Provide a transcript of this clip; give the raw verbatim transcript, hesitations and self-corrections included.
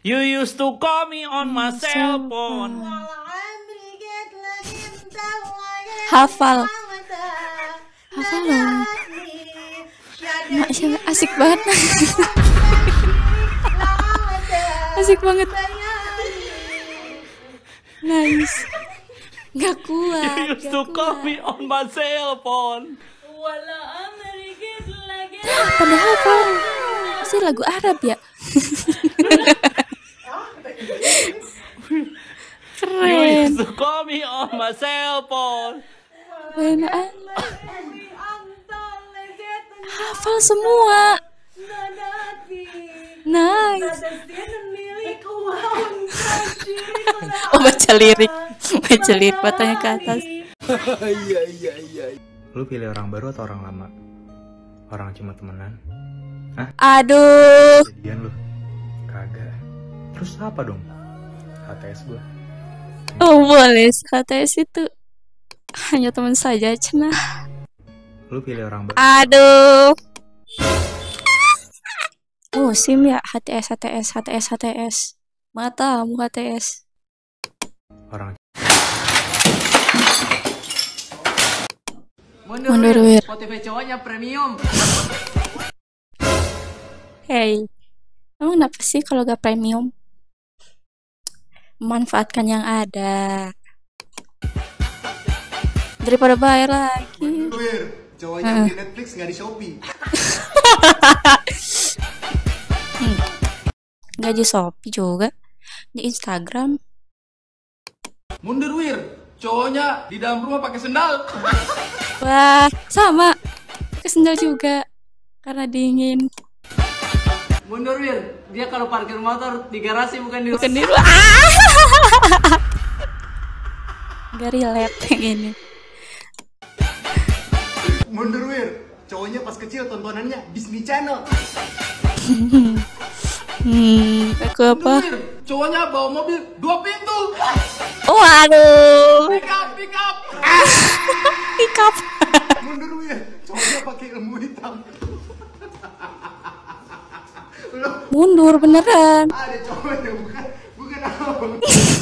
You used to call me on my cell phone. Hafal. Hafal loh. Masya, asik banget. Asik banget. Nice. Gak kuat. You used to call me on my cell phone. Nah, pada hafal. Pasti lagu Arab ya. Keren. You used to call me on my cell phone. Benar. Hafal semua. Nice. Oh, baca lirik. Baca lirik, matanya ke atas. Iya iya iya. Lu pilih orang baru atau orang lama? Orang cuma temenan? Hah? Aduh. Jadian lu? Kagak. Terus apa dong? H T S gua. Oh boleh, H T S itu hanya teman saja, cenah. Lu pilih orang baru. Aduh. Oh, SIM ya, H T S, H T S, H T S, H T S. Matamu H T S. Orang. Mundur, Wir. Spotify cowoknya premium. Hey, emang kenapa sih kalau gak premium? Manfaatkan yang ada daripada bayar lagi. Wir, cowoknya Uh. di Netflix nggak di Shopee. Hmm. Gak di Shopee juga, di Instagram. Mundur Wir, cowoknya di dalam rumah pakai sendal. Wah, sama. Pakai sendal juga karena dingin. Mundur Wir, dia kalau parkir motor di garasi bukan di Bukan di rumah. Gak relate yang ini. Mundur Wir, cowoknya pas kecil tontonannya Disney Channel. Hmm, aku apa? Mundur Wir, cowoknya bawa mobil dua pintu. Oh, aduh. Pick up, pick up. Pick up. Mundur Wir, cowoknya pakai ilmu hitam. Loh, Mundur beneran. ada cowoknya bukan bukan abang.